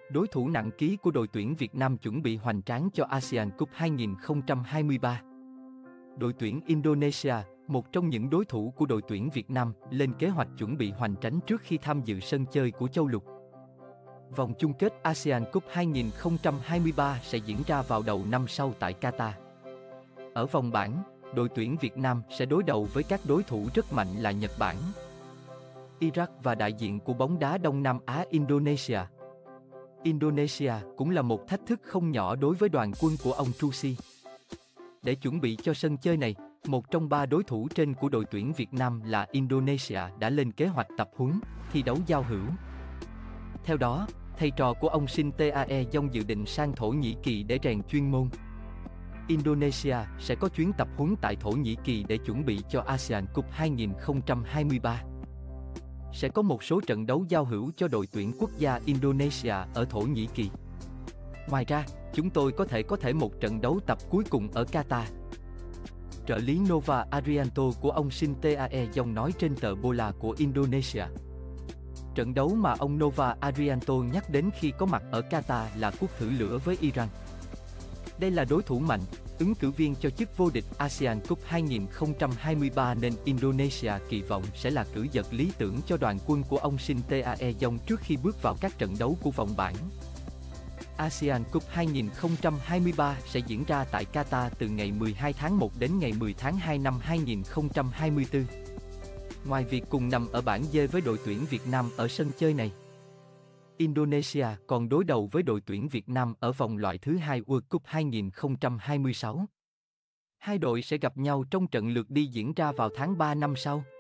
Đối thủ nặng ký của đội tuyển Việt Nam chuẩn bị hoành tráng cho ASEAN Cup 2023. Đội tuyển Indonesia, một trong những đối thủ của đội tuyển Việt Nam, lên kế hoạch chuẩn bị hoành tráng trước khi tham dự sân chơi của châu lục. Vòng chung kết ASEAN Cup 2023 sẽ diễn ra vào đầu năm sau tại Qatar. Ở vòng bảng, đội tuyển Việt Nam sẽ đối đầu với các đối thủ rất mạnh là Nhật Bản, Iraq và đại diện của bóng đá Đông Nam Á Indonesia. Indonesia cũng là một thách thức không nhỏ đối với đoàn quân của ông Trusi. Để chuẩn bị cho sân chơi này, một trong 3 đối thủ trên của đội tuyển Việt Nam là Indonesia đã lên kế hoạch tập huấn, thi đấu giao hữu. Theo đó, thầy trò của ông Shin Tae-yong dự định sang Thổ Nhĩ Kỳ để rèn chuyên môn. Indonesia sẽ có chuyến tập huấn tại Thổ Nhĩ Kỳ để chuẩn bị cho ASEAN Cup 2023. Sẽ có một số trận đấu giao hữu cho đội tuyển quốc gia Indonesia ở Thổ Nhĩ Kỳ. Ngoài ra, chúng tôi có thể một trận đấu tập cuối cùng ở Qatar. Trợ lý Nova Arianto của ông Shin Tae-yong nói trên tờ Bola của Indonesia. Trận đấu mà ông Nova Arianto nhắc đến khi có mặt ở Qatar là cuộc thử lửa với Iran. Đây là đối thủ mạnh, ứng cử viên cho chức vô địch ASEAN Cup 2023 nên Indonesia kỳ vọng sẽ là cử vật lý tưởng cho đoàn quân của ông Shin Tae-yong trước khi bước vào các trận đấu của vòng bảng. ASEAN Cup 2023 sẽ diễn ra tại Qatar từ ngày 12 tháng 1 đến ngày 10 tháng 2 năm 2024. Ngoài việc cùng nằm ở bảng D với đội tuyển Việt Nam ở sân chơi này, Indonesia còn đối đầu với đội tuyển Việt Nam ở vòng loại thứ 2 World Cup 2026. Hai đội sẽ gặp nhau trong trận lượt đi diễn ra vào tháng 3 năm sau.